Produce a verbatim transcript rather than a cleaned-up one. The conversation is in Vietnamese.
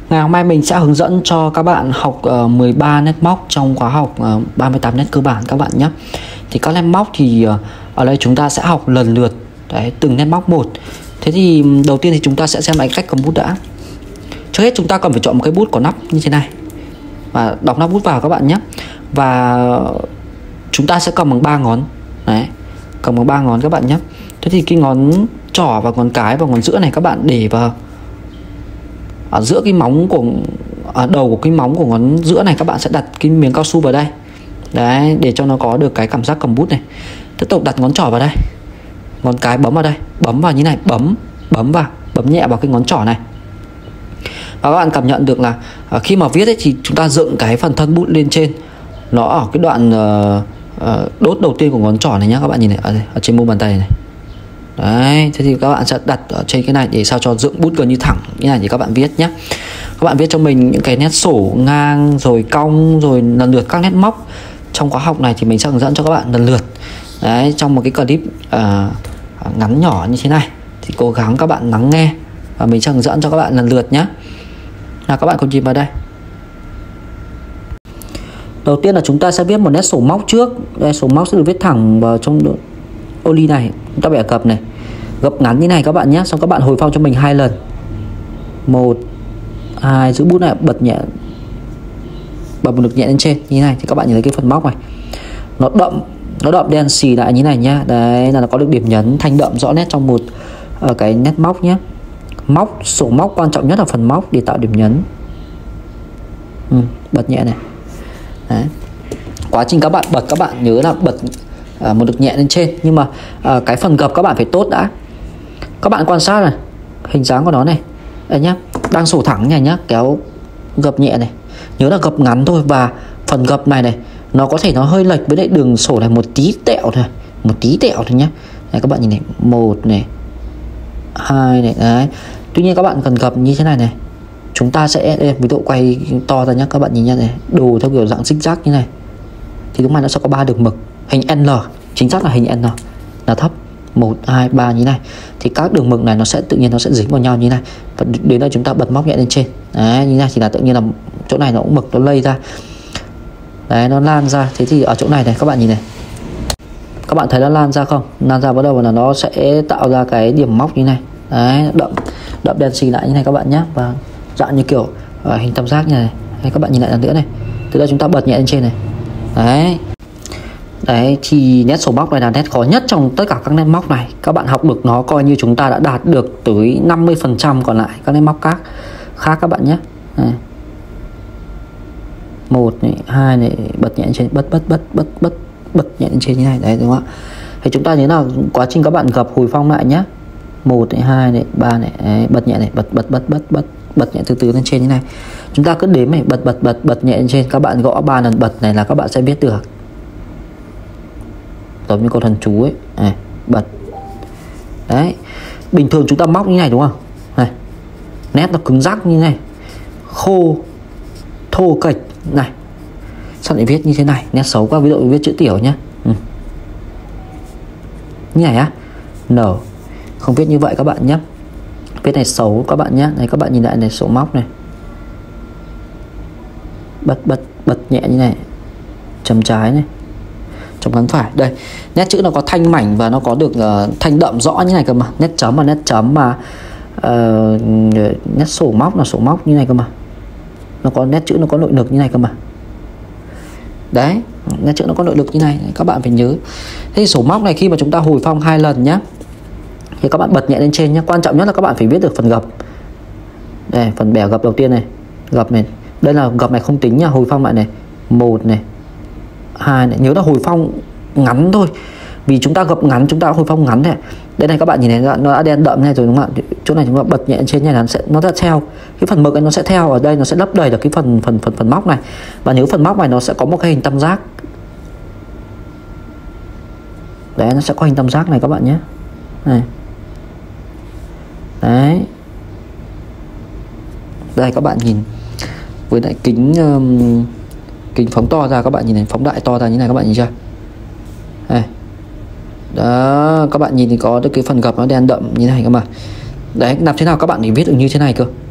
Ngày hôm nay mình sẽ hướng dẫn cho các bạn học uh, mười ba nét móc trong khóa học uh, ba mươi tám nét cơ bản các bạn nhé. Thì các nét móc thì uh, ở đây chúng ta sẽ học lần lượt đấy, từng nét móc một. Thế thì đầu tiên thì chúng ta sẽ xem lại cách cầm bút đã. Trước hết chúng ta cần phải chọn một cái bút có nắp như thế này và đọc nắp bút vào các bạn nhé. Và chúng ta sẽ cầm bằng ba ngón đấy, cầm bằng ba ngón các bạn nhé. Thế thì cái ngón trỏ và ngón cái và ngón giữa này các bạn để vào ở giữa cái móng của ở đầu của cái móng của ngón giữa này, các bạn sẽ đặt cái miếng cao su vào đây đấy, để cho nó có được cái cảm giác cầm bút này. Tiếp tục đặt ngón trỏ vào đây, ngón cái bấm vào đây, bấm vào như này, bấm bấm vào, bấm nhẹ vào cái ngón trỏ này. Và các bạn cảm nhận được là uh, khi mà viết ấy, thì chúng ta dựng cái phần thân bút lên trên, nó ở cái đoạn uh, uh, đốt đầu tiên của ngón trỏ này nhá, các bạn nhìn này, ở, đây, ở trên mu bàn tay này. Đấy, thế thì các bạn sẽ đặt ở trên cái này để sao cho dựng bút gần như thẳng như này thì các bạn viết nhé. Các bạn viết cho mình những cái nét sổ ngang rồi cong rồi lần lượt các nét móc. Trong khóa học này thì mình sẽ hướng dẫn cho các bạn lần lượt. Đấy, trong một cái clip uh, ngắn nhỏ như thế này thì cố gắng các bạn lắng nghe và mình sẽ hướng dẫn cho các bạn lần lượt nhé. Nào các bạn cùng nhìn vào đây. Đầu tiên là chúng ta sẽ viết một nét sổ móc trước. Đây, sổ móc sẽ được viết thẳng vào trong ô ly này, chúng ta bẻ gập này, gập ngắn như này các bạn nhé. Xong các bạn hồi phong cho mình hai lần, một hai, giữ bút này, bật nhẹ, bật một lực nhẹ lên trên như này thì các bạn nhìn thấy cái phần móc này nó đậm, nó đậm đen xì lại như này nhá. Đấy là nó có được điểm nhấn thanh đậm rõ nét trong một uh, cái nét móc nhé. Móc, sổ móc quan trọng nhất là phần móc để tạo điểm nhấn. ừ, Bật nhẹ này. Đấy. Quá trình các bạn bật, các bạn nhớ là bật À, một lực nhẹ lên trên, nhưng mà à, cái phần gập các bạn phải tốt đã. Các bạn quan sát này, hình dáng của nó này, đây nhá, đang sổ thẳng này nhá, kéo gập nhẹ này, nhớ là gập ngắn thôi. Và phần gập này này, nó có thể nó hơi lệch với lại đường sổ này một tí tẹo thôi, một tí tẹo thôi nhá. Này các bạn nhìn này, một này, hai này, đấy. Tuy nhiên các bạn cần gập như thế này này, chúng ta sẽ đây, ví dụ quay to ra nhá, các bạn nhìn nhá này, đồ theo kiểu dạng xích rác như này thì lúc này nó sẽ có ba đường mực hình N, chính xác là hình N là thấp, một, hai, ba như này. Thì các đường mực này nó sẽ tự nhiên nó sẽ dính vào nhau như này. Và đến đây chúng ta bật móc nhẹ lên trên. Đấy, như này thì là tự nhiên là chỗ này nó cũng mực nó lây ra. Đấy, nó lan ra. Thế thì ở chỗ này này các bạn nhìn này, các bạn thấy nó lan ra không? Lan ra bắt đầu là nó sẽ tạo ra cái điểm móc như này. Đấy, đậm đậm đen xì lại như này các bạn nhé. Và dạng như kiểu uh, hình tam giác như này. Đấy, các bạn nhìn lại lần nữa này. Từ đây chúng ta bật nhẹ lên trên này. Đấy. Đấy thì nét sổ móc này là nét khó nhất trong tất cả các nét móc này. Các bạn học được nó coi như chúng ta đã đạt được tới năm mươi phần trăm còn lại các nét móc khác khác các bạn nhé. Này. Một này, hai này, bật nhẹ trên, bật bật bật bật bật bật nhẹ lên trên như này, đấy đúng không ạ? Thì chúng ta nhớ là quá trình các bạn gập hồi phong lại nhé. Một này, hai này, ba này, đấy, bật nhẹ này, bật bật bật bật bật bật nhẹ từ từ lên trên như này. Chúng ta cứ đếm này, bật bật bật bật nhẹ lên trên, các bạn gõ ba lần bật này là các bạn sẽ biết được. Giống như câu thần chú ấy, này, bật. Đấy. Bình thường chúng ta móc như này đúng không? Này. Nét nó cứng rắc như này, khô, thô kệch này. Sao lại viết như thế này? Nét xấu quá, ví dụ viết chữ tiểu nhá. Ừ. Như này á. N. Không viết như vậy các bạn nhé. Viết này xấu các bạn nhé. Này các bạn nhìn lại này, sổ móc này. Bật bật bật nhẹ như này. Chấm trái này, chấm ngắn phải. Đây, nét chữ nó có thanh mảnh và nó có được uh, thanh đậm rõ như này cơ mà. Nét chấm và nét chấm mà uh, nét sổ móc là sổ móc như này cơ mà. Nó có nét chữ nó có nội lực như này cơ mà. Đấy, nét chữ nó có nội lực như này, các bạn phải nhớ. Thế thì sổ móc này khi mà chúng ta hồi phong hai lần nhá, thì các bạn bật nhẹ lên trên nhé. Quan trọng nhất là các bạn phải viết được phần gập. Đây, phần bẻ gập đầu tiên này, gập này. Đây là gập này không tính nha, hồi phong lại này. Một này, hai này, nhớ là hồi phong ngắn thôi. Vì chúng ta gập ngắn, chúng ta hồi phong ngắn này. Đây này các bạn nhìn này, nó đã đen đậm này rồi đúng không ạ? Chỗ này chúng ta bật nhẹ trên này là nó sẽ nó sẽ theo cái phần mực này, nó sẽ theo ở đây, nó sẽ lấp đầy được cái phần phần phần phần móc này. Và nếu phần móc này nó sẽ có một cái hình tam giác. Đấy, nó sẽ có hình tam giác này các bạn nhé. Này. Đấy. Đây các bạn nhìn với lại kính um, kính phóng to ra, các bạn nhìn này, phóng đại to ra như này, các bạn nhìn chưa? Đây. Đó, các bạn nhìn thì có được cái phần gập nó đen đậm như này cơ mà. Đấy, làm thế nào các bạn để viết được như thế này cơ?